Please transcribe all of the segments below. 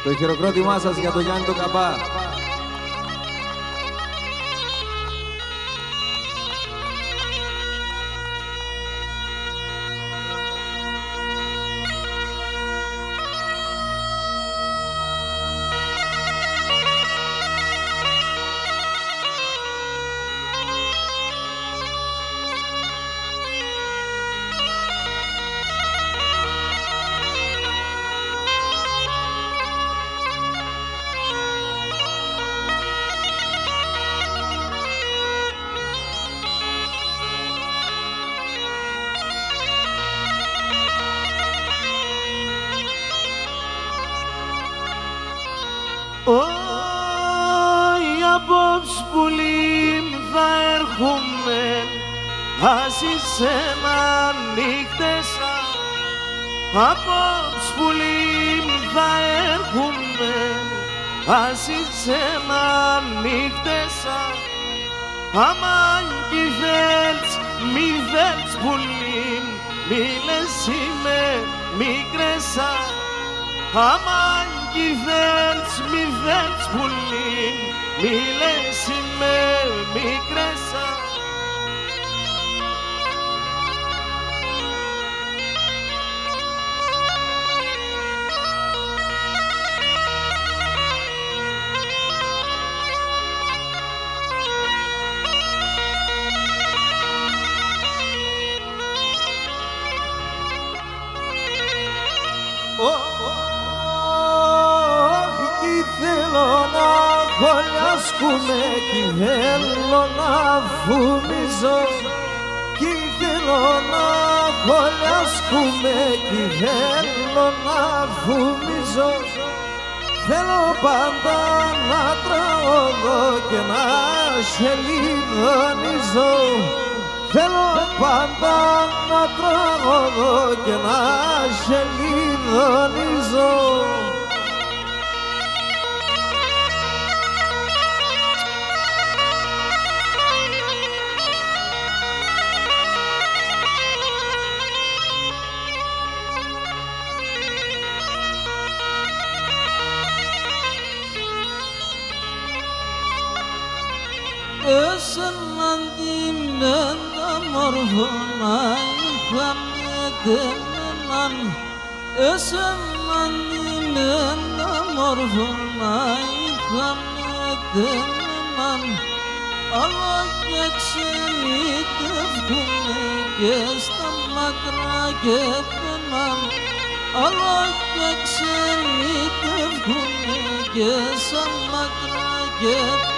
Το χειροκρότημά σας για τον Γιάννη τον Καπά. Όχι απόψε πουλί θα έρχομαι, ας είσαι να νύχτεσα. Απόψε πουλί θα έρχομαι, ας είσαι να νύχτεσα. Άμα κι θέλεις, μη θέλεις πουλί, μη λες είμαι μικρέσα. Άμα κι θέλεις, μη θέλεις πουλί, μη λες είμαι μικρέσα. Θέλω να χωλιάσκουμε κι θέλω να φουμίζω. Κι θέλω να χωλιάσκουμε κι θέλω να φουμίζω. Θέλω πάντα να τραγωδώ και να σελιδονίζω. Θέλω πάντα να τραγωδώ και να σελιδονίζω. Εσένα αντιμένα μορφώνα είχαμε τεμέναν. Εσένα αντιμένα μορφώνα είχαμε τεμέναν. Αλλά και ξενιτεύκουνε και στα μακρά και πέναν. Αλλά και ξενιτεύκουνε και στα μακρά και πέναν.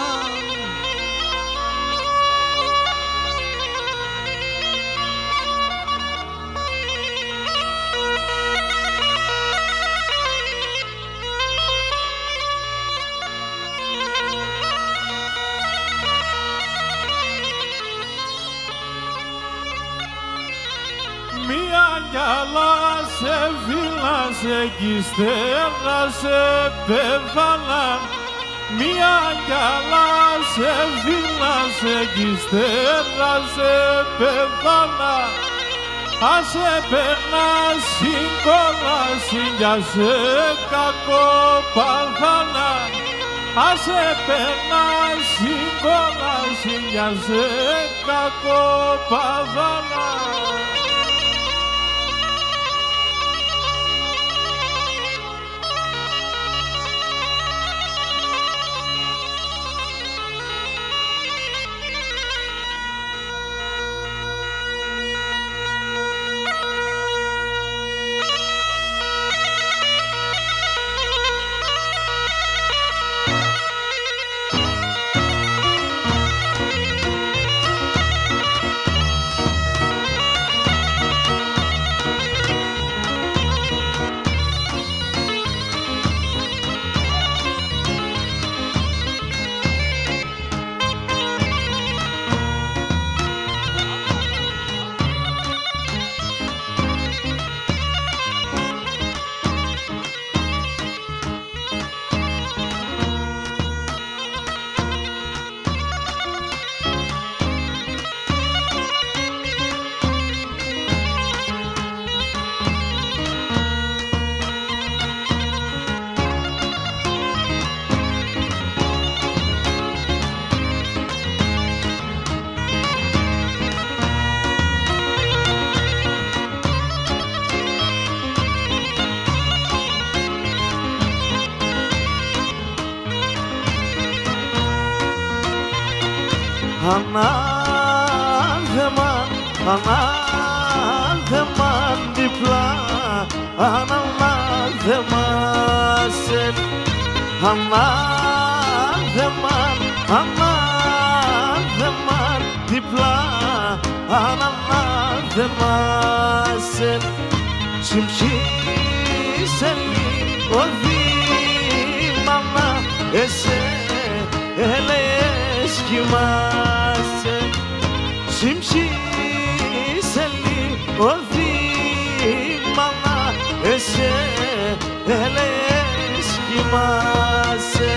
Μια γυαλά σε φύλασε κι στέγασε πέθανα. Μια γυαλά σε φύλασε κι στέγασε πέθανα. Ας επέρνας στην κόλαση για σε κακό παθάνα. Ας επέρνας στην κόλαση για σε κακό παθάνα. ανάθεμα, ανάθεμα διπλά, ανάθεμα σε, ανάθεμα, ανάθεμα διπλά, ανάθεμα σε, συμψήσε λίγο δίμανα, εσέ έλεες κοιμάσαι, συμψήσε λίγο δίμανα, εσέ έλεες κοιμάσαι.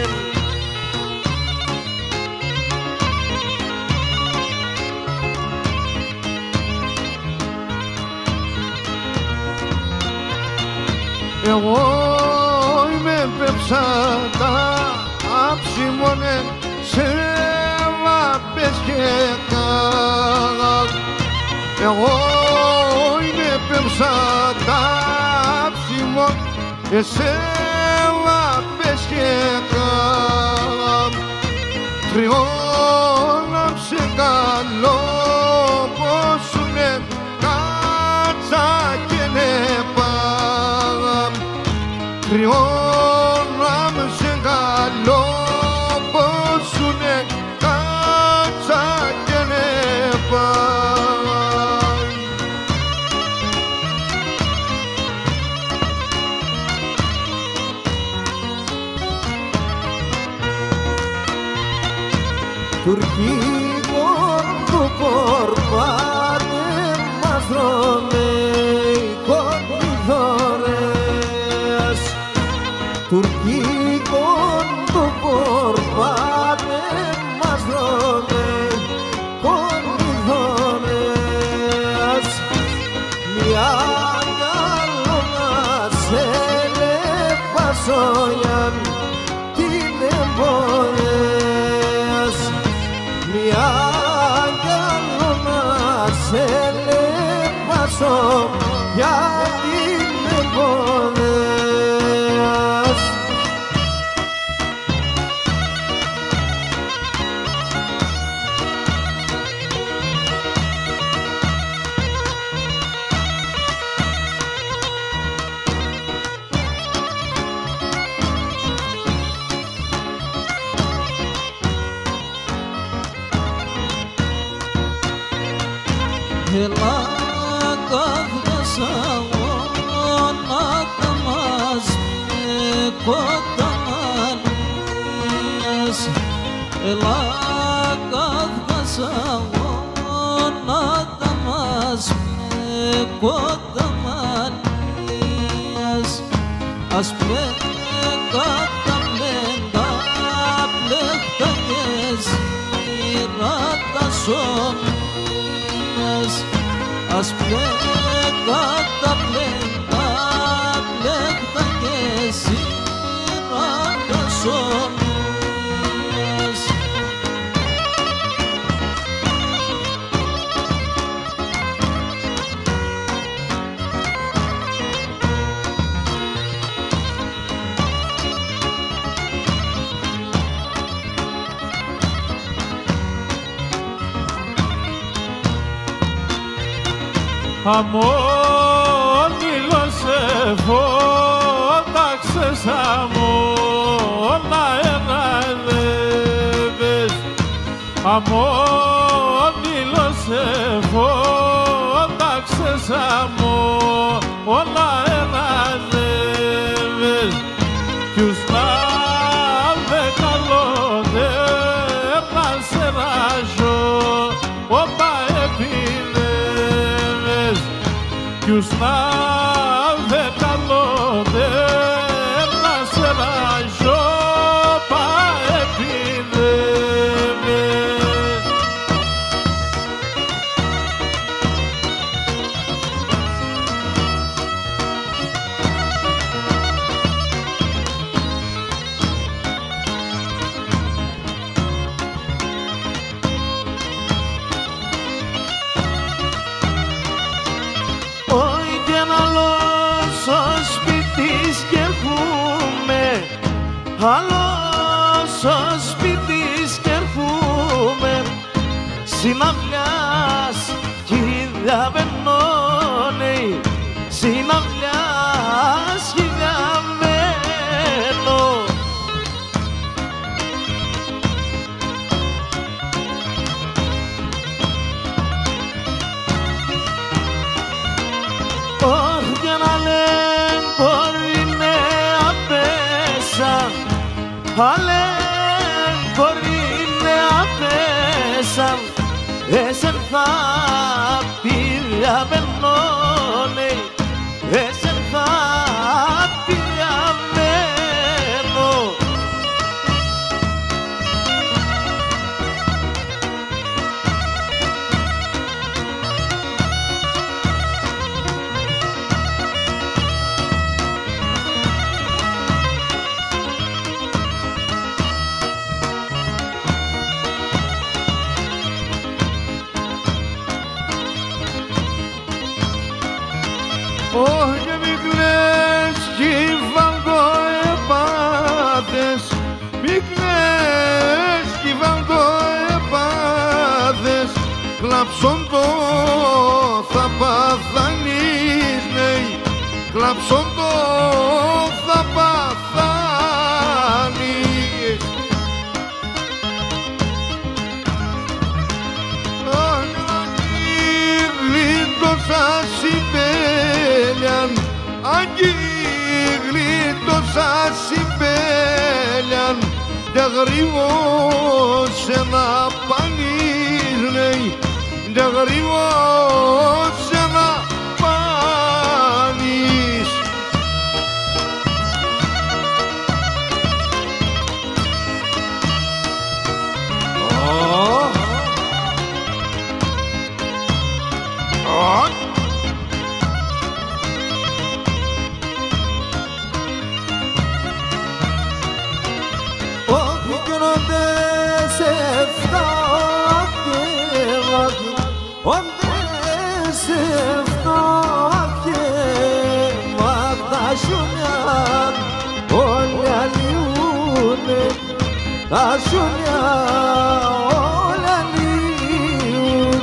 Εγώ είμαι πεψάτα άψιμονε σε λάμπες και κάγα. Εγώ είμαι πεψάτα άψιμονε σε λάμπες και κάγα. Τριώνα σε καλό πόσουνε κάτσα και νεπά. Τριώνα σε καλό πόσουνε κάτσα και νεπά. Τουρκικών του πορπάτε μας ρωμαϊκών δωρεάς. Τουρκικών του πορπάτε μας ρωμαϊκών δωρεάς. Μια καλό να σε λεπασόγιαν την εμπορέας. Μια καλό να σε λεπασώ για την εμποδέας. Έλα κάθεσαι να τα μας με κοντανίες. Έλα κάθεσαι να τα μας με κοντανίες. Ας με καταμέντα πλέχτα και σειρά τα σώμιες. Ας καταπλέντα πλέχτα και σειρά τα σώμιες. Αμόνιλος φώταξες αμόνα εναδεύες. Αμόνιλος φώταξες αμόνα εναδεύες. Ποιους να δε καλόντερ να σε ράζω όπα επιδεύες. Ποιους να δε καλόντερ να σε ράζω όπα επιδεύες. άλλο στο σπίτι σκερπούμε, συναυλιάς χιλιά βενώνει, συναυλιάς χιλιά βενώ. Ωχ, για να λένε μπορεί νέα πέσαν, αλέν μπορεί νέα πέσαν, εσεν θα πηγαβαίνωνε, εσεν θα πηγαβαίνω. Όχι και μη κλαις κι βαλτοεπάθες, μη κλαις κι βαλτοεπάθες, κλαψον το θα παθανείς, ναι, κλαψον το θα παθανείς. Αγγίγλιτοσα συμπέλιαν, αγγίγλιτοσα συμπέλιαν, δε γρήγοσε να πάνεις, ναι, δε γρήγοσε να πάνεις. Όχι γίνονται σε φτώχεια, όντε σε φτώχεια, τα σουνιά όλοι αλλιούνε, τα σουνιά όλοι αλλιούν.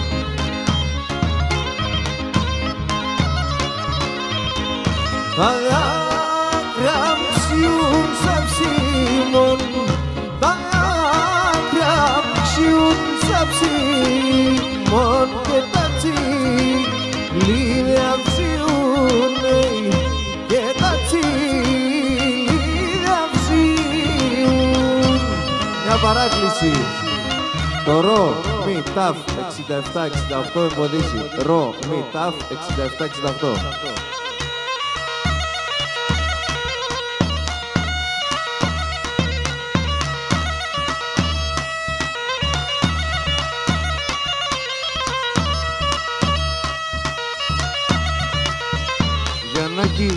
Τα δάκρυα ψιούν σαν ψήμον, τα δάκρυα ψιούν σαν ψήμον και τα τσιλίδια ψιούνε και τα τσιλίδια ψιούν. Μια παράκληση. Το ρο, μη, ταφ, 67-68 εμποδίσει. Ρο, μη, ταφ, 67-68. Γιαννάκη.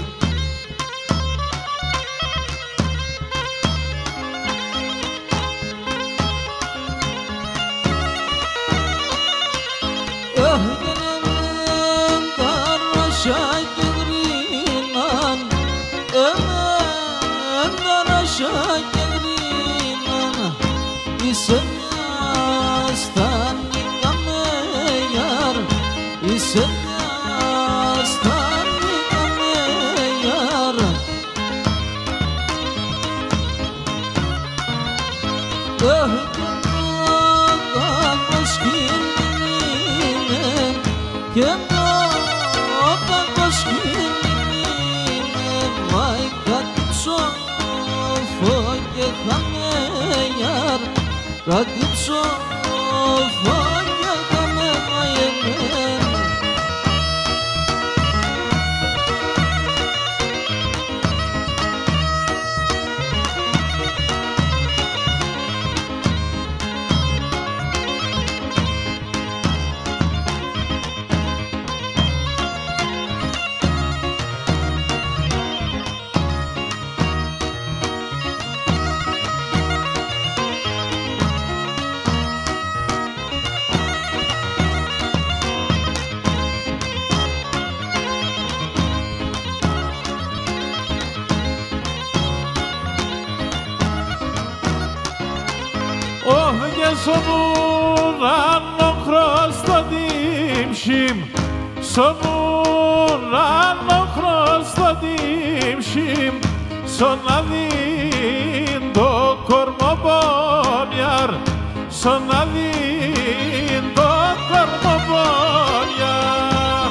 Oh, yes, oh, δίμψιμ, στον ουρανό χρωστό δίμψιμ, στον αδύν το κορμοπόνιαρ, στον αδύν το κορμοπόνιαρ.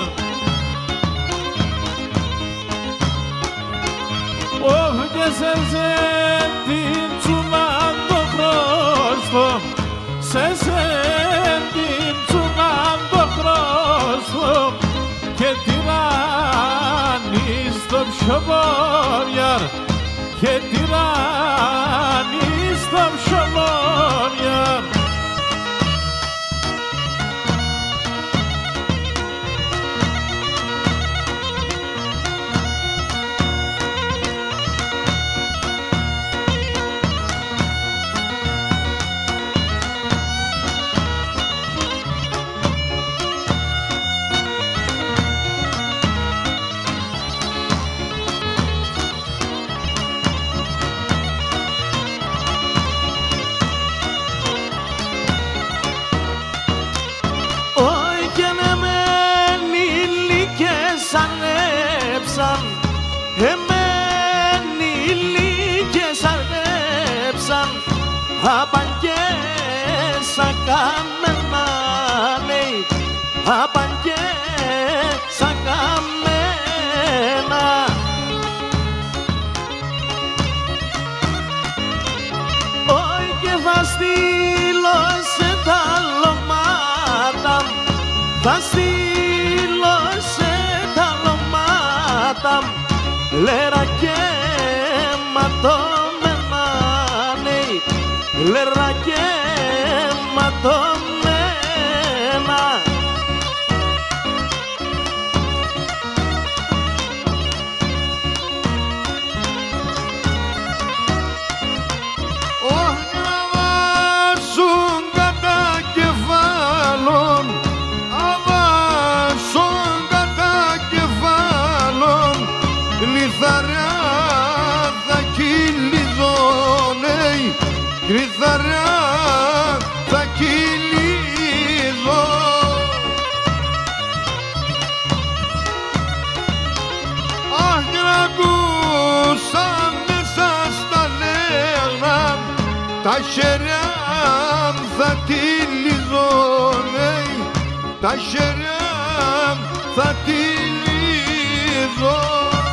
Ωχ και σε την τσουνάν το χρωστό, σε την τσουνάν το χρωστό και τυράννη στο ψωμόνιαρ, και τυράννη στο ψωμόνιαρ. Εμένοι ηλίκες αρνέψαν, απαγγέσα καμένα, ναι, απαγγέσα καμένα. Όχι και θα στείλω σε τα λωμάτα, θα στείλω σε τα λωμάτα, λέρα και ματωμένα, ναι, λέρα και ματωμένα. Όχι να βάσουν κατά κεφάλων, αβάσουν κατά κεφάλων, λιθαριά θα κυλίζω, ναι, λιθαριά θα κυλίζω. Αχ, να ακούσα μέσα στα νέα, τα χέρια θα τυλίζω, ναι, τα χέρια θα τυλίζω.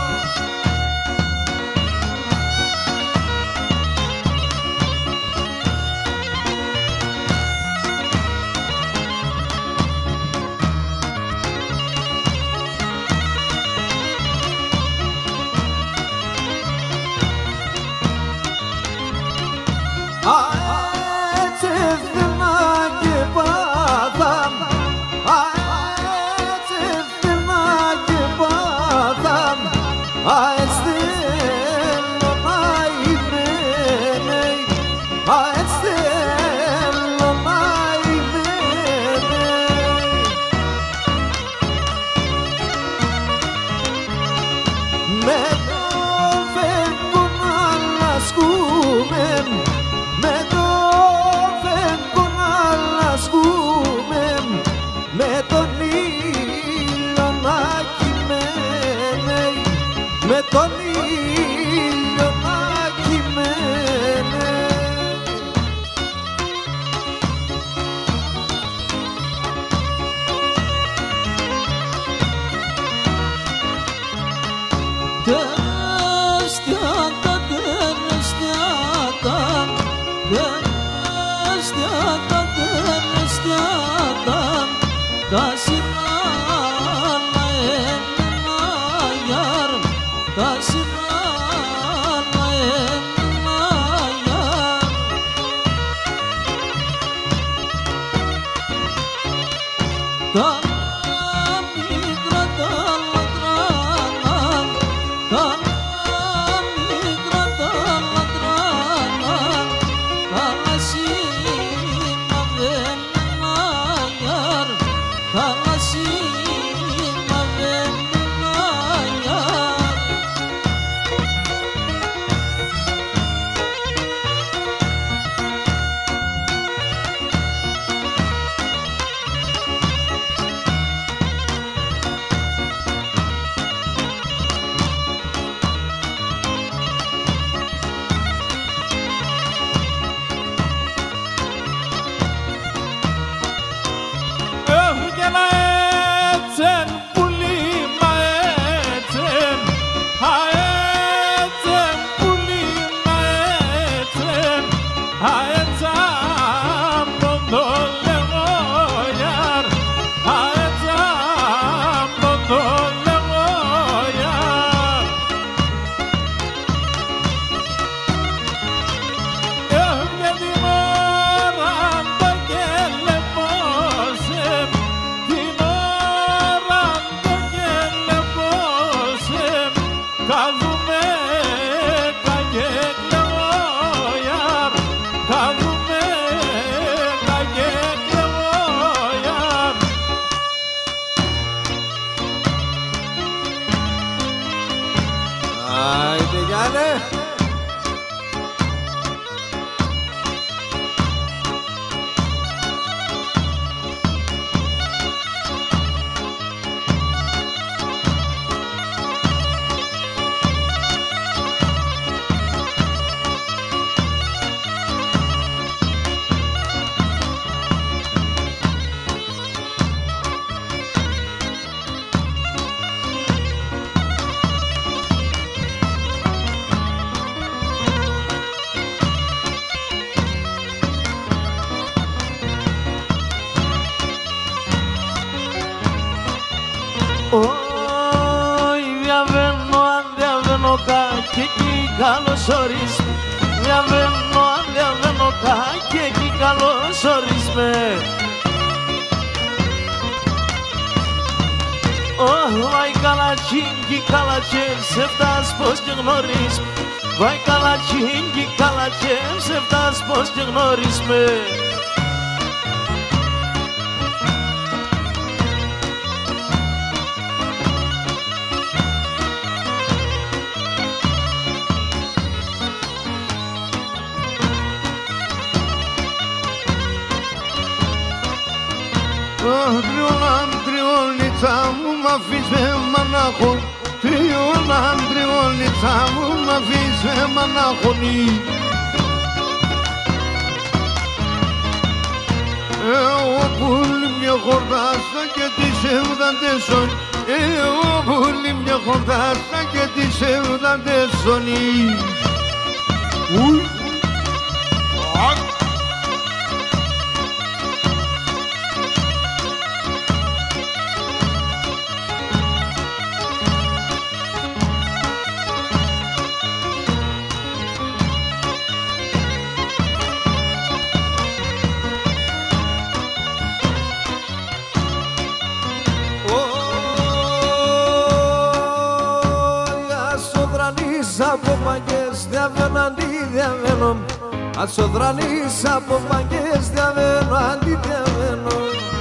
Έτσι ευθυνά και πάθα, έτσι ευθυνά και πάθα, έτσι θέλω να είμαι, έτσι θέλω να είμαι. Με το φεύγω να λασκούμε, με το φεύγω να λασκούμε, με τον ήλιο να κειμένε, με τον ήλιο να κειμένε. εκεί καλώς ορίσμε. Διαβαίνω κάκι εκεί καλώς ορίσμε. Βάι καλατσίνκι καλατσέ, σε φτάς πως και γνωρίσμε. Βάι καλατσίνκι καλατσέ, σε φτάς πως και γνωρίσμε. Τριολίτσα μου μ' αφήσε μανάχο. Τριολίτσα μου μ' αφήσε μανάχονη. Όπου μια χορτάσα και τις εβδαντεσόν. Όπου μια χορτάσα και τις εβδαντεσόνι. Ουι. Από παγκές διαβαίνω αντιδιαβαίνω. Ασοδρανείς από παγκές διαβαίνω αντιδιαβαίνω.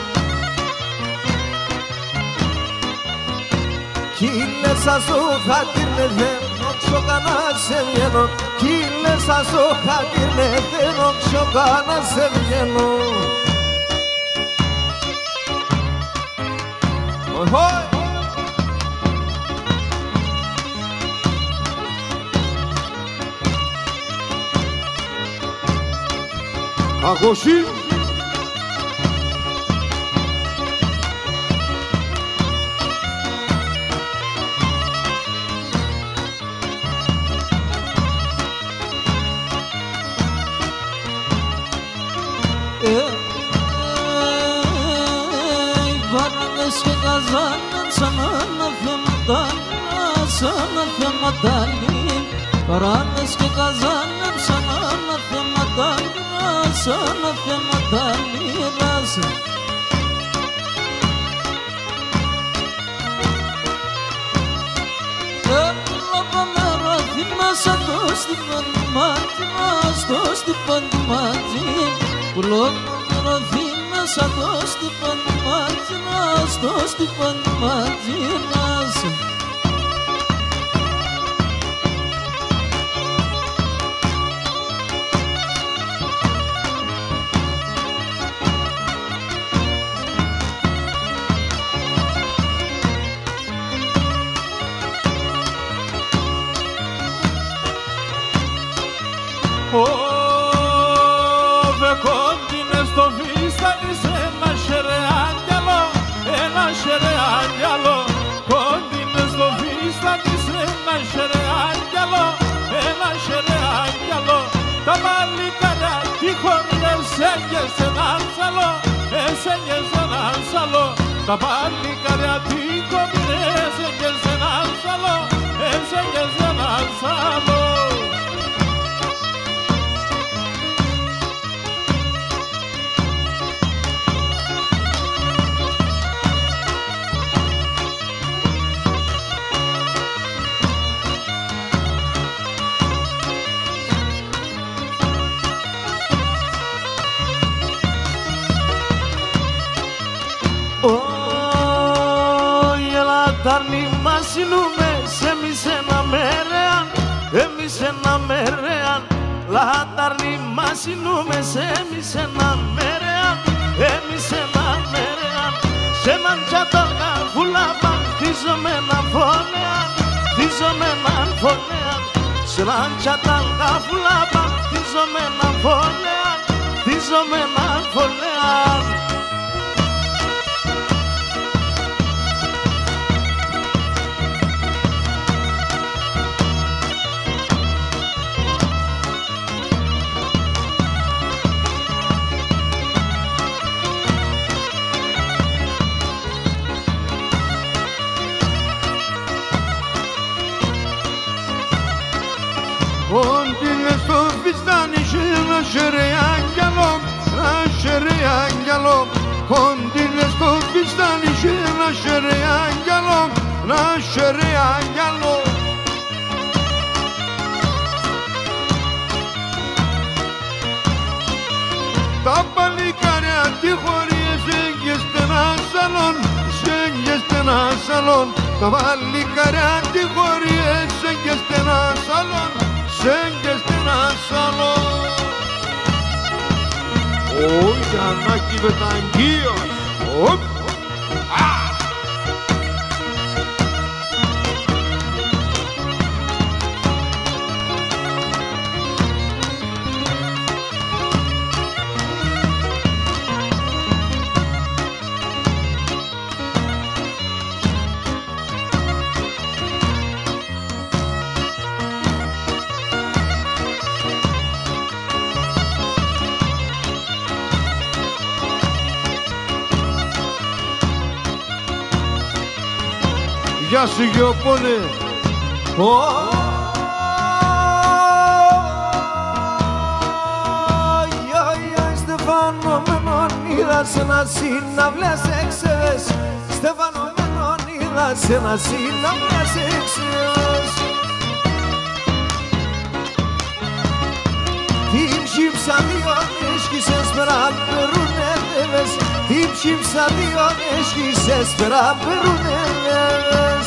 Κύλεσα στο χατήρνε δεν όξω κανά σε βγαίνω. Κύλεσα στο χατήρνε δεν όξω κανά σε βγαίνω. Αγωσί. Βάραγες και καζάναν σαν αναθεματάλι. Βάραγες και καζάναν σαν αναθεματάλι. Σαν αναθεματάλι ράσα. Έλαβαμε ρωθή μέσα το στυπάνι μάτζι. Στο στυπάνι μάτζι. Πουλώμαμε ρωθή μέσα το στυπάνι μάτζι. Στο στυπάνι μάτζι ράσα. Ove contines to vistani se nascere angialo. Contines to vistani se nascere angialo. Τα μαλλικάρια τυχόν εσέγγες έναν σαλό. Τα μαλλικάρια τυχόν εσέγγες έναν σαλό. Τάρνη μας συνούμες εμείς ένα μερέαν. Λατάρνη μας συνούμες εμείς ένα μερέαν. Σε έναν τσαταλγά βουλάπαν χτίζομεναν φωνέαν. Σε έναν τσαταλγά βουλάπαν χτίζομεναν φωνέαν. Κοντίνε στο φιστάνι σου να σε ρε άγγελο, να σε ρε άγγελο. Κοντίνε στο φιστάνι σου να σε ρε άγγελο, να σε ρε άγγελο. Τα παλικάρια τη χωρίεσαι και στενά σαλόν, σε και στενά σαλόν. Τα παλικάρια τη χωρίεσαι και στενά σαλόν, σε και στενά σαλόν. Ο Γιαννάκη Βεταγγίος. Γεια σου Γεωπόνε. Στεφάνο μενον είδα σε ένα συναυλία σε ξέρες. Στεφάνο μενον είδα σε ένα συναυλία σε ξέρες. Την ψήψα δύο έσχισες πέρα περούνε δεύες. Την ψήψα δύο έσχισες πέρα περούνε δεύες.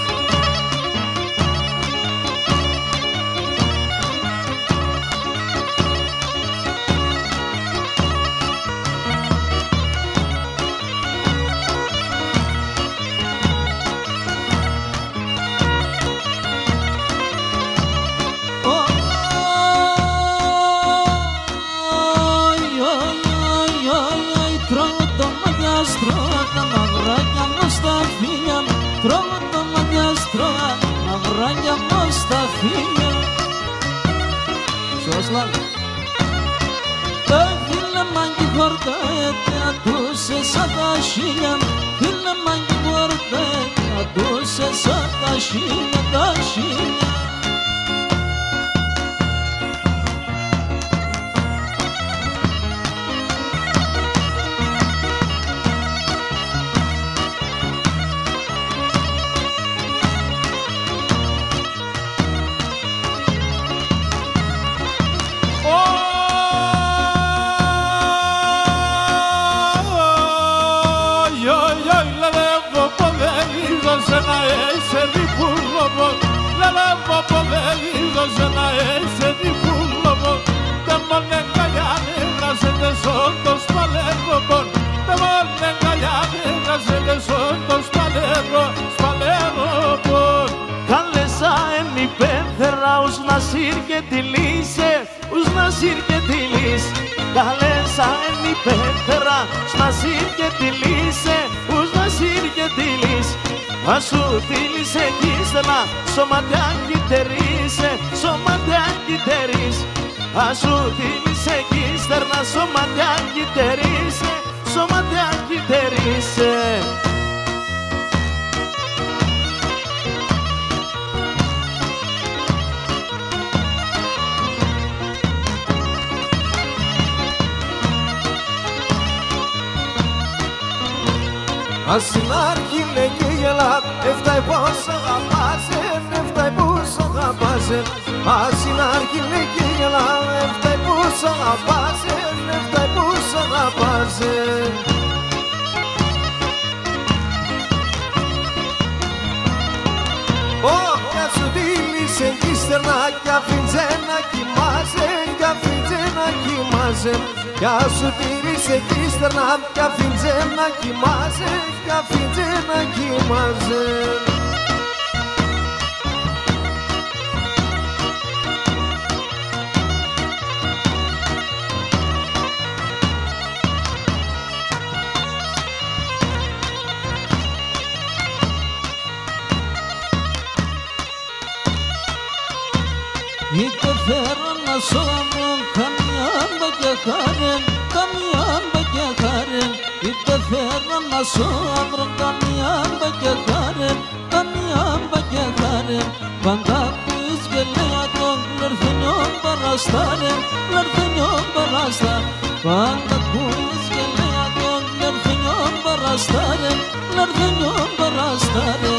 Τρώω τα μαυράκια μου στα φίλια μου. Τρώω το μαδιάστρο, μαυράκια μου στα φίλια. Σωσλά. Τα φίλια μάγκη χορτάτε ατούσε σαν τα χίλια. Φίλια μάγκη χορτάτε ατούσε σαν τα χίλια, τα χίλια. Nasir que tilice, us nasir que tilis, galesa en mi petra, nasir que tilice, us nasir que tilis, asu tilise kistana, somatean kiterise, somatean kiteris, asu tilise kistana, somatean kiterise, somatean kiterise. Ασυνάρχη λέγε γελά, έφταει πως αγαπάσεν, έφταει πως αγαπάσεν. Ασυνάρχη λέγε γελά, έφταει πως αγαπάσεν, έφταει πως αγαπάσεν. Όποια σου δίλησε κι στερνά κι αφήντζε να κοιμάσεν, κι αφήντζε να κοιμάσεν. Κι σου τηρήσε κι στερνά κι αφήντζε να κοιμάσεν, κι αφήντζε να κοιμάσεν. Είτε φέρω να σώμω καμιά μπακιαχάρεν, καμιά μπακιαχάρεν. Είτε φέρω να σώμω καμιά μπακιαχάρεν, καμιά μπακιαχάρεν. Πάντα πεις και λέω τον κλερθεν παραστάρε, λαρθενιόν παραστά. Πάντα κούλες και λέατον, λαρθενιόν παραστάρε, λαρθενιόν παραστάρε.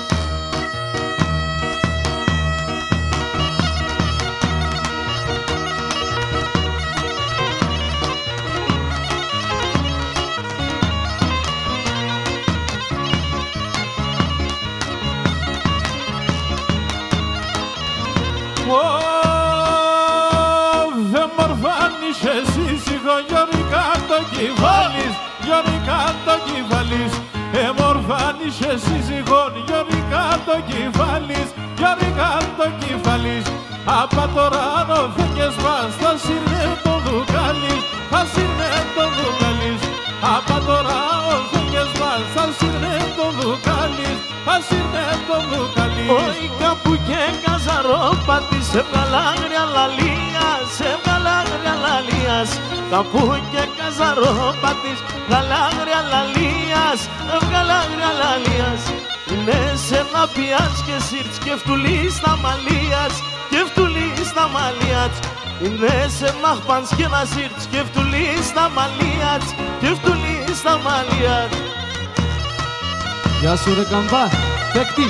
Δεν μορφάνεις εσύ σύγχο, Γιώργα το κυβάλεις, Γιώργα το κυβάλεις. Μορφάνεις εσύ σύγχο, Γιώργα το κυβάλεις, Γιώργα το κυβάλεις. Απα τώρα αν φύγες μας θα σύρνε το δουκάλις, θα σύρνε το δουκάλις. Απα τώρα αν φύγες μας θα σύρνε το δουκάλις, θα σύρνε το δουκάλις. Όχι κάπου και καζαρόπατη, σε βγάλα άγρια λαλίας, σε βγάλα άγρια λαλίας. Κάπου και καζαρόπατης, βγάλα άγρια λαλίας, βγάλα άγρια λαλίας. Είναι σε να πιάς και σύρτς και φτουλείς τα μαλλίας, και φτουλείς τα μαλλίας. Είναι σε μαχπάνς και να σύρτς και φτουλείς τα μαλλίας, και φτουλείς τα μαλλίας. Γεια σου ρε καμπά, παίκτη.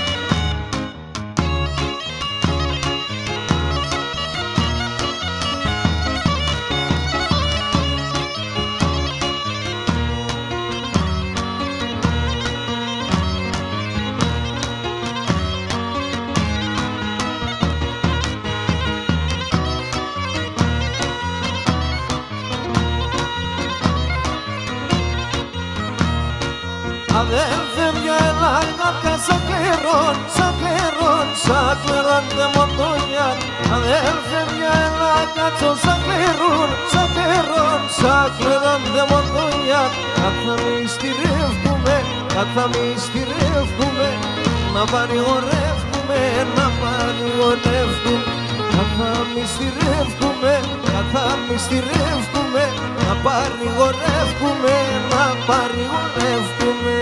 Αδέλφε μια έλα κάποια σαν κλερών, σαν κλερών, σαν κλερών δε μοντόνιαν. Αδέλφε μια έλα κάτσο σαν κλερών, σαν κλερών, σαν κλερών δε μοντόνιαν. Καθα μη στηρεύκουμε, καθα μη στηρεύκουμε, να παρηγορεύκουμε, να παρηγορεύκουμε. Καθα μη στηρεύκουμε, καθα μη στηρεύκουμε, να παρηγορεύκουμε, να παρηγορεύκουμε.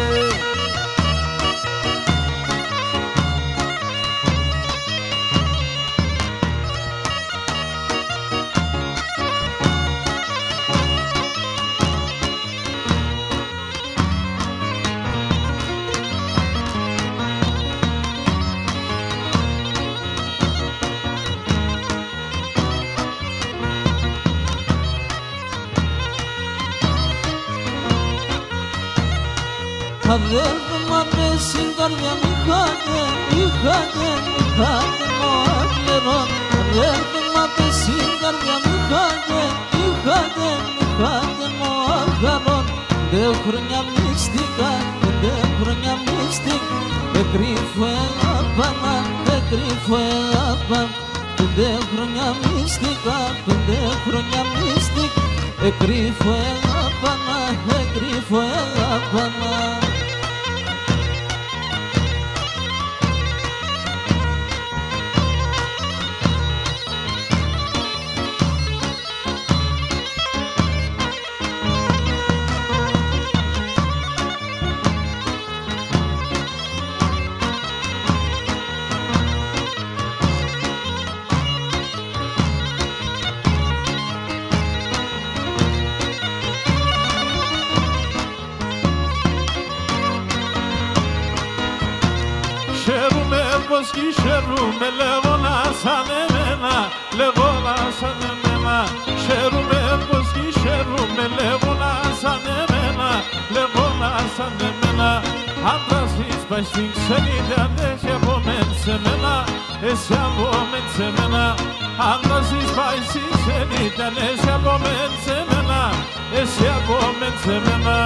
Αδέλφε μ' αρέσει η καρδιά μ' είχατε, είχατε, είχατε μ' αγλερών. Αδέλφε μ' αρέσει η καρδιά μ' είχατε, είχατε, είχατε μ' αγλερών. Δε χρόνια μυστικά, δε χρόνια μυστικά, δε κρύφω ελάπανα, δε κρύφω ελάπανα. Δε χρόνια μυστικά, δε χρόνια μυστικά, δε κρύφω ελάπανα, δε κρύφω ελάπανα. Πως κι χαίρουμε λεγόνα σαν εμένα, λεγόνα σαν εμένα. Χαίρουμε πως κι χαίρουμε λεγόνα σαν εμένα, λεγόνα σαν εμένα. Άντρας εις πάει στην ξενίδα, έχει από μεν σε μένα, εσύ από μεν σε μένα. Άντρας εις πάει στην ξενίδα, έχει από μεν σε μένα, εσύ από μεν σε μένα.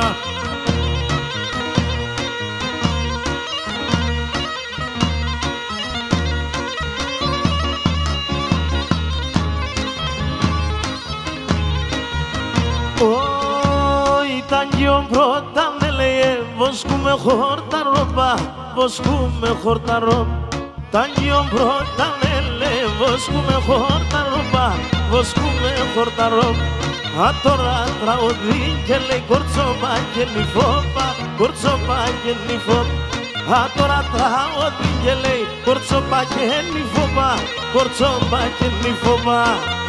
Ήταν πρώτα με λέγε βοσκούμε χόρτα ρόπα, βοσκούμε χόρτα ρόπα. Ήταν πρώτα με λέγε βοσκούμε χόρτα ρόπα, βοσκούμε χόρτα ρόπα. Α τώρα τραγουδί και λέει κορτσόπα και νυφόπα, κορτσόπα και νυφόπα. τώρα τραγωδί και λέει κορτσομπακένι φοβά, κορτσομπακένι φοβά.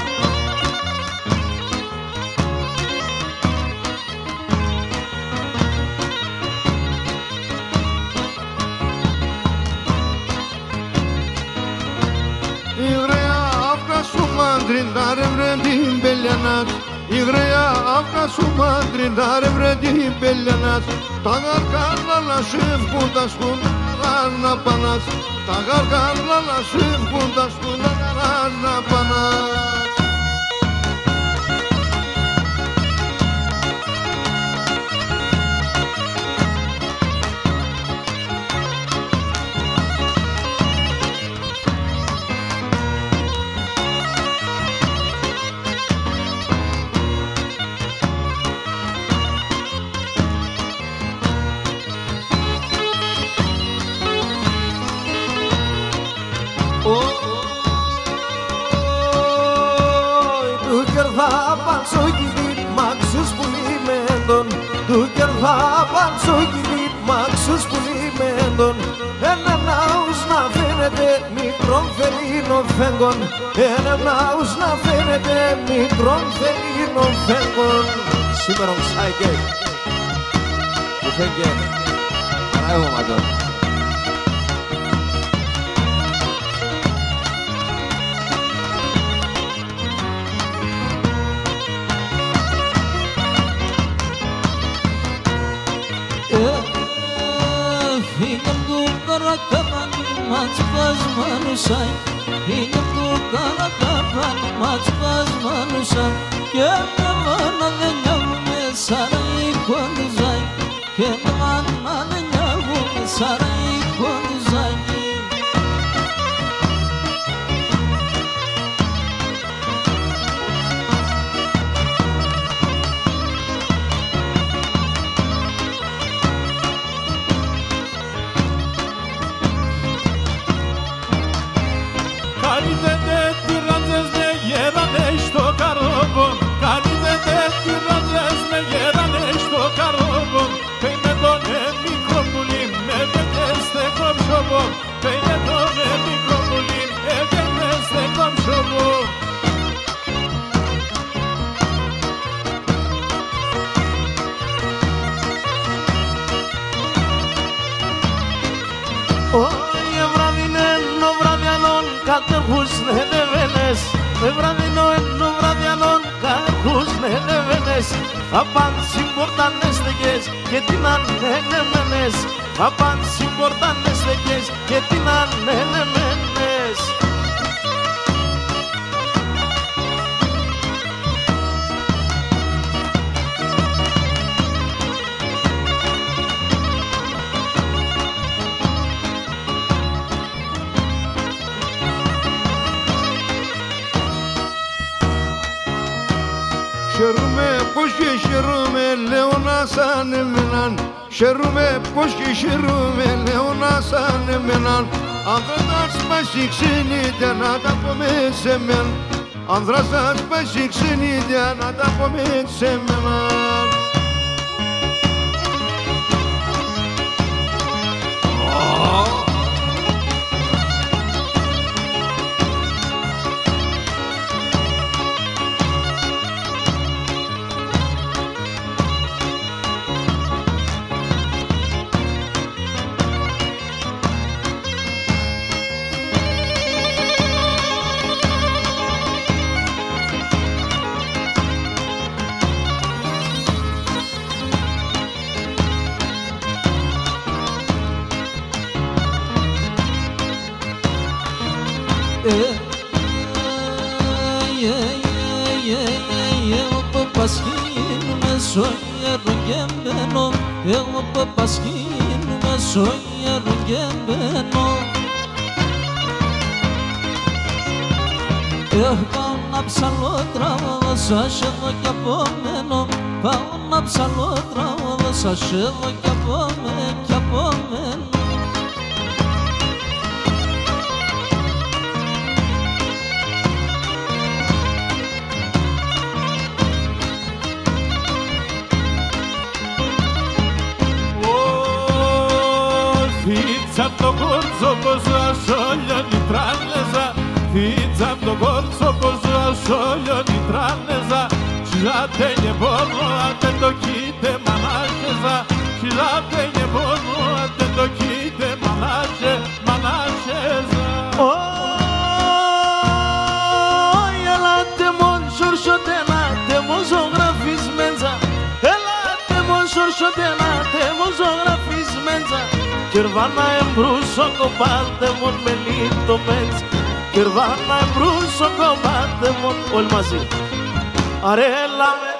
Η γραία αύκα σου μαντρινάρε βρε την πελιανάς, η γραία αύκα σου μαντρινάρε βρε την πελιανάς. Τα γαργάλα σου ευκούντα σκουνάρας να πανάς, τα γαργάλα σου ευκούντα σκουνάρας να πανάς. Του κερδά παντσόκινη μάξους πουλημένων. Ένα ναούς να φαίνεται μικρόν θελήνων φέγγων, ένα ναούς να φαίνεται μικρόν θελήνων φέγγων. Σήμερα ξάικε που φέγγε παράγωματον. Maçpazmanusay, yine Turkan'a maçpazmanusay. Keman'a da nyavume sarayı konduzay, Keman'a da nyavume sarayı konduzay. Απάν συμπορτάνες τεγές και την ανένεμενες, απάν συμπορτάνες τεγές και την ανένεμενες. Χαίρομαι πως και χαίρομαι λέω να σαν εμέναν, χαίρομαι πως και χαίρομαι λέω να σαν εμέναν. Αν δεν θα σπάσει ξενίδια να τα πούμε σε μεν, αν δεν θα σπάσει ξενίδια να τα πούμε σε μεν. Εγώ παπασκίνου μεσόγειο και μπαίνω. Πάω να ψαλώ τραγούδα σας εδώ κι απόμενο, πάω να ψαλώ τραγούδα σας εδώ κι απόμενο. Φίλοι soccorso a sogno di tranesa ci la tegne buono attendo chi te manascesa ci la tegne buono attendo chi te manascesa Oh, ela temon șorșotena, temon zografiz menza ela temon șorșotena, temon zografiz menza Kirvana embruso copal temon melito menza Kirvana embruso copal temon olmazi Arela me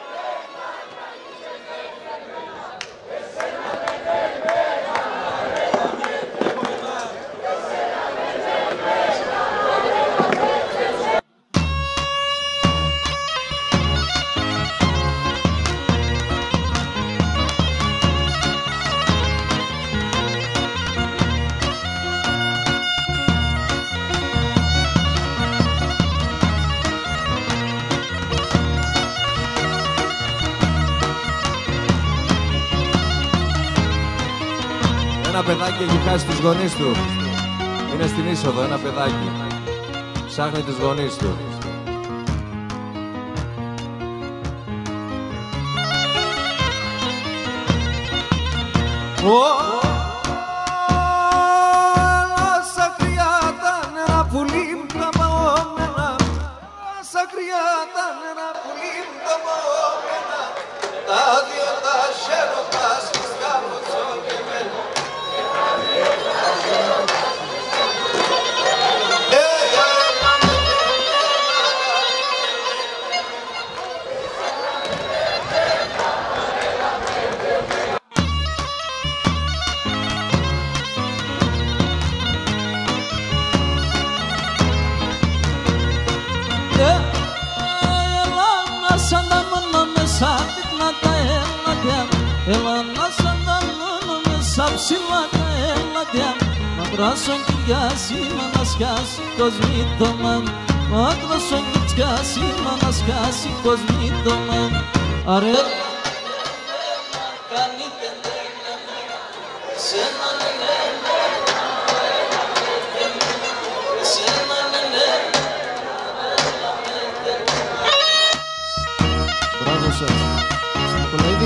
Ένα παιδάκι έχει χάσει τους γονείς του. Είναι στην είσοδο ένα παιδάκι. Ψάχνει τους γονείς του. Σακριά τα νερά πουλί τα παόμενα Σακριά τα νερά πουλί τα παόμενα Τα δυο τα σέρωτα στις καμποτσοκεμένα Ela nasce andando me sabe se mata ela tem na braço que acima nas casas cosmitomam na braço que acima nas casas cosmitomam are canite Bravo σας. Νικολαίδη.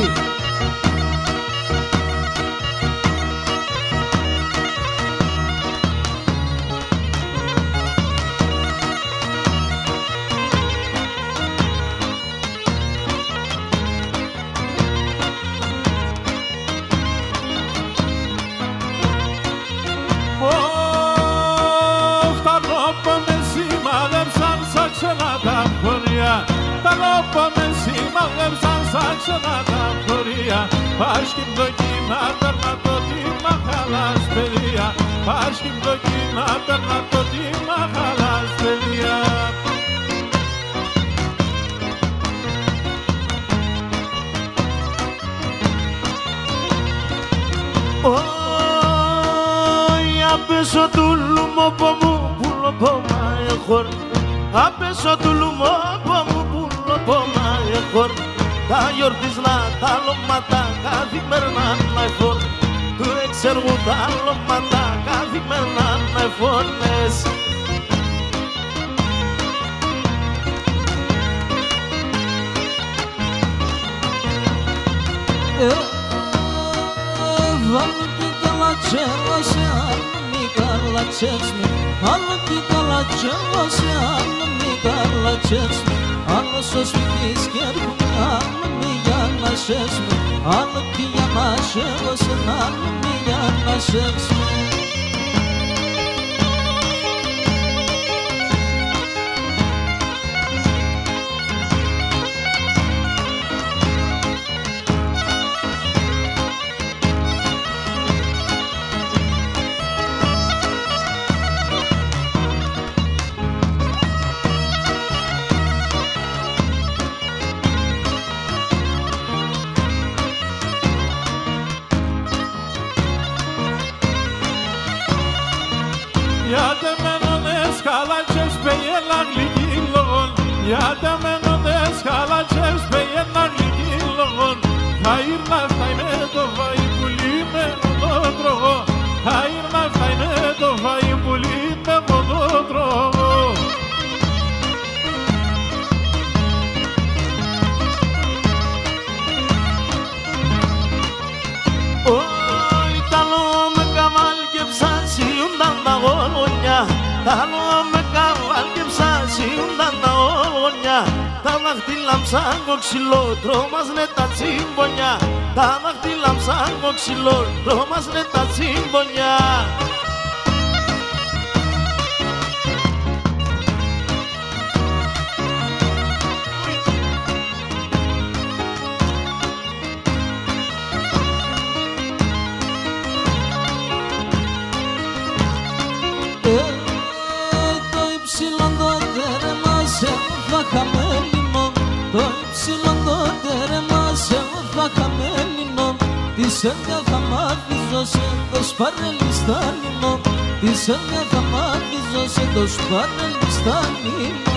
Τα λόπα με σήμαγευσαν σαν ξανά τα χωρία Πάσχην το κοινά περνά το τίμα χαλάς παιδιά Πάσχην το κοινά περνά το τίμα χαλάς παιδιά Απέσω του λουμόπο μου που λοπόμα εχωρ Απέσω του λουμόπο μου που λοπόμα εχωρ Τα γιορτισλά τα λόματα καθημερινά να εφορ Του εξεργού τα λόματα καθημερινά να εφορνες Βάλτε καλά τσέλα σε άλλο μη καλατσές με Βάλτε καλά τσέλα σε άλλο μη καλατσές με Άλλο στο σπίτι σκέρχομαι άλλο μη για να σες με Άλλο και για να σέβωσε άλλο μη για να σες με Iată menonesc alaces pe el agligilon Iată menonesc alaces pe el agligilon Hair naftai medo vai pulime monodrogo Hair naftai medo vai pulime monodrogo Άλλο με καβάλ και ψάσιουνταν τα όνια. Τα δάχτυλα σαν κοξιλό, τρόμαζνε τα τσίμπονια. Τα δάχτυλα σαν κοξιλό, τρόμαζνε τα τσίμπονια. Το υψηλό το τέρμα σε θα χαμέλινο. Το υψηλό το τέρμα σε θα χαμέλινο. Τη σέλια θα μάθιζω σε το σπαρελιστάνινο. Τη σέλια θα μάθιζω σε το σπαρελιστάνινο.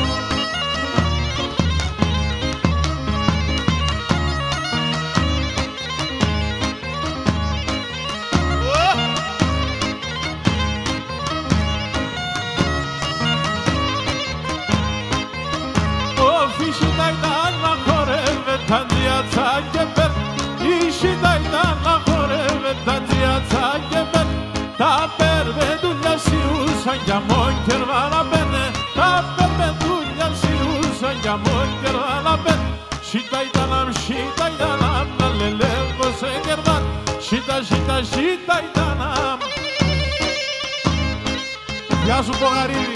Τα περβεντούλια σιούσαν για μόνκερβα να πένε. Τα περβεντούλια σιούσαν για μόνκερβα να πένε. Σίτα ητανάμ, να λελεύω σε κερβάν. Σίτα ητανάμ. Γεια σου Πογαρίδη.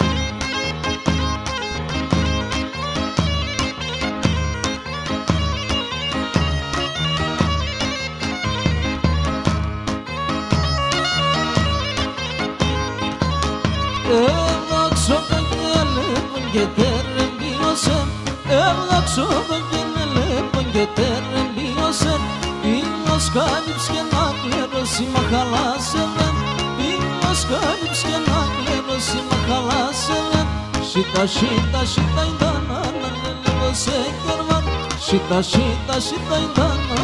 Έβδοξο το γελέπον και τερεμπίωσε. Έβδοξο το γελέπον και τερεμπίωσε. Πήλος κάλυψ και να κλερώσει μα χαλάσευε. Πήλος κάλυψ και να κλερώσει μα χαλάσευε. Σίτα ητάνα να λελεύω σε κερβάν. Σίτα ητάνα.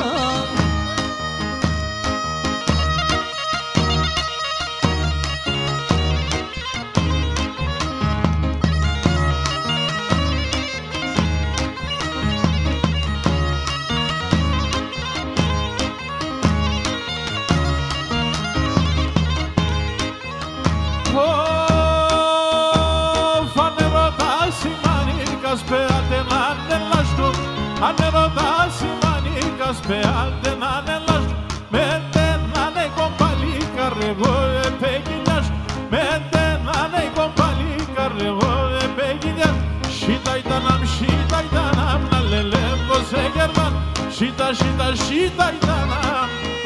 Pe aldenanelas, mentenane compali carrego de peguinas, mentenane compali carrego de peguinas. Shita itanam, na lelevo se german. Shita itanam.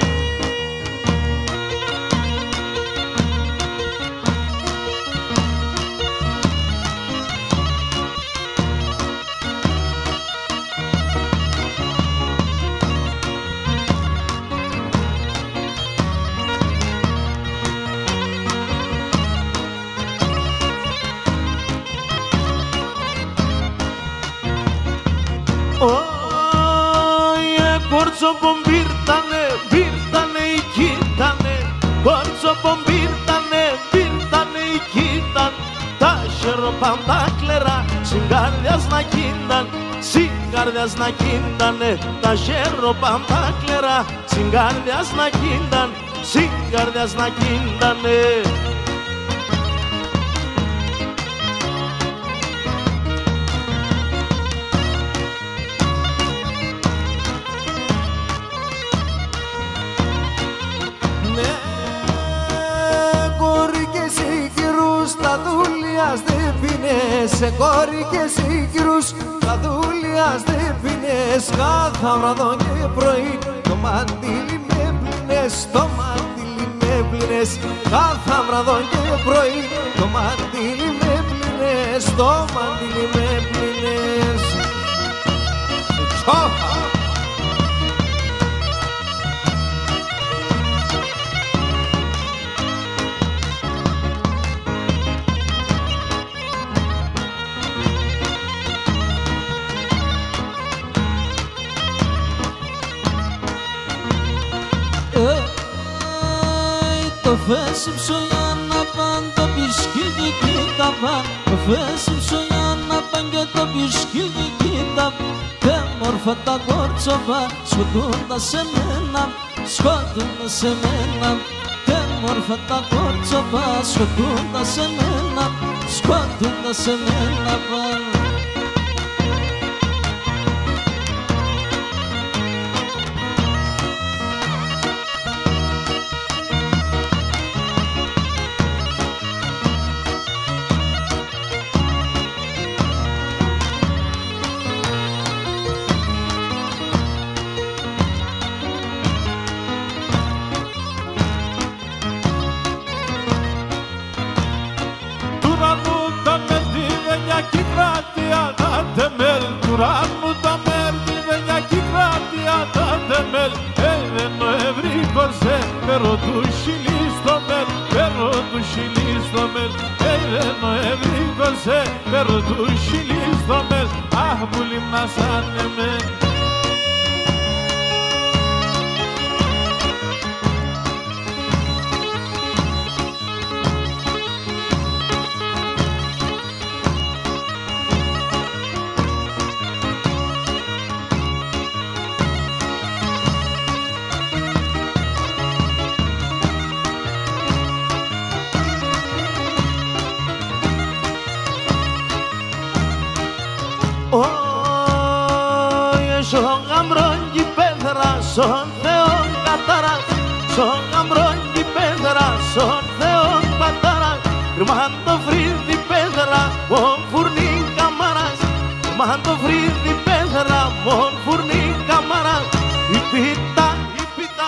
Κορτσοπον πήρτανε οι κοίτανε. Κορτσοπον πήρτανε οι κοίταν. Τα χεροπάν τα κλερά συγκάρδιας να κίνταν. Συγκάρδιας να κίντανε. Τα χεροπάν τα κλερά συγκάρδιας να κίνταν. Συγκάρδιας να κίντανε. Σε κόρη και σύγκρους τα δούλιας δεν πίνες. Κάθε βραδόν και πρωί το μαντήλι με πλύνες. Το μαντήλι με πλύνες. Κάθε βραδόν και πρωί το μαντήλι με πλύνες. Το μαντήλι με πλύνες. Το φέσι ψωλιά να παν το πισκίλ και κοίτα παν. Το φέσι ψωλιά να παν και το πισκίλ και κοίτα. Τε μόρφα τα κόρτσοπα σκοτούντα σε μένα. Σκοτούντα σε μένα. Τε μόρφα τα κόρτσοπα σκοτούντα σε μένα. σκοτούν σε μένα πάλι. Pero tu xilisto mel, pero tu xilisto mel, no evrigo se, pero tu xilisto mel, ah bulim nasane mel. Son γαμπρόν κι πέθρα, son Θεόν κατάρας, son γαμπρόν κι πέθρα, son Θεόν πατάρας. Κρυμάν το φρύδι πέθρα, μον φουρνί καμάρας, κρυμάν το φρύδι πέθρα, μον φουρνί καμάρας. Η πίτα, η πίτα.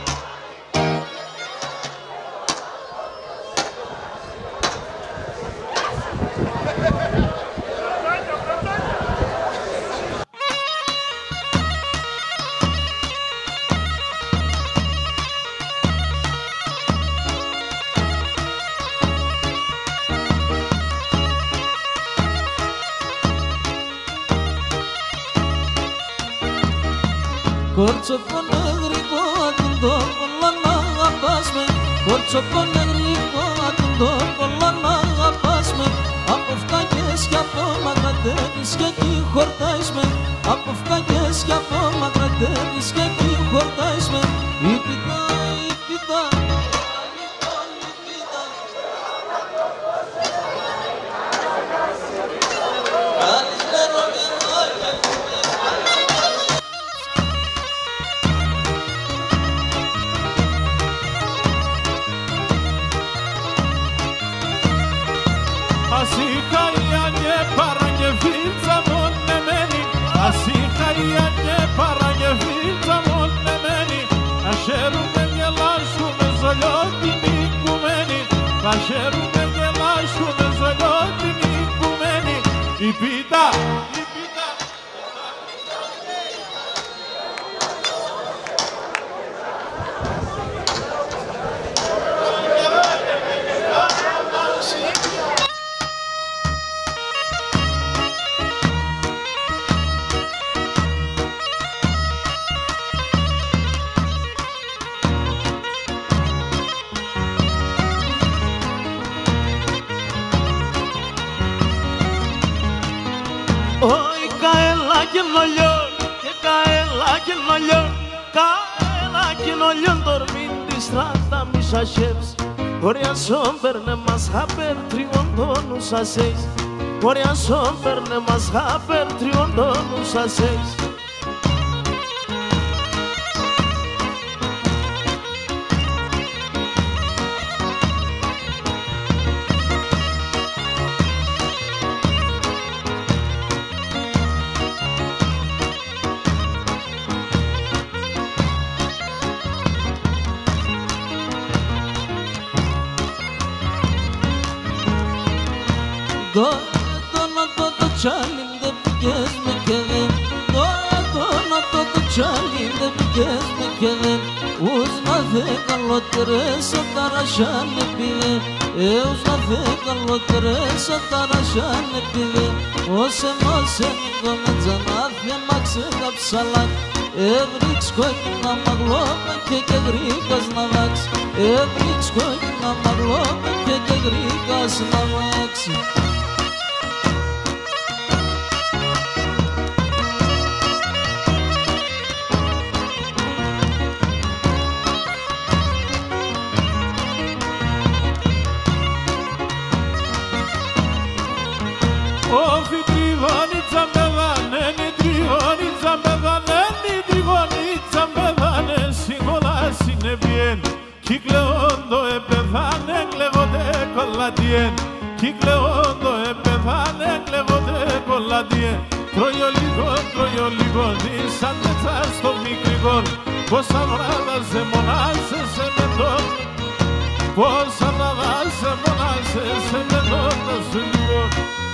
Corcho con negrico atundo con la naga pasme, corcho con negrico atundo con la naga pasme. Από φτάκες κι από μακρατέρεις και εκεί χορτάεις με, από φτάκες κι από μακρατέρεις και εκεί χορτάεις με. Η πίτα, η πίτα. Ασύχαια και παραγγεφίλτσα μονεμένη, ασύχαια και παραγγεφίλτσα μονεμένη. Αχαίρουμε γελάσουμε ζολιότιμη οικουμένη, αχαίρουμε γελάσουμε ζολιότιμη οικουμένη. Η πίτα, η πίτα. Oi, caela que nolhão, que caela que nolhão, caela que nolhão, dormindo estrada, me chacheves. Ora somberne mas haber triondo nos aceis, ora somberne mas haber triondo nos aceis. Το τσάλι δεν πήγες με και δεν, το τσάλι δεν πήγες με και δεν. Ούς να δε καλότερες αταρασιάνε πήγε, ούς να δε καλότερες αταρασιάνε πήγε. Όσε μόσε νίκο με τζανάφια μα ξεκαψαλάκ, έβριξ κόκκινα μαγλώμε και γρήγας να βάξ, έβριξ κόκκινα μαγλώμε και γρήγας να βάξ. κολλατιέν κι κλαίγοντο επεθάνε κλαίγονται κολλατιέν τρώει ο λίγο της αντέτσας στο μικρικό πόσα βράδα σε μονάσαι με τον πόσα βράδα σε μονάσαι με τον σου λίγο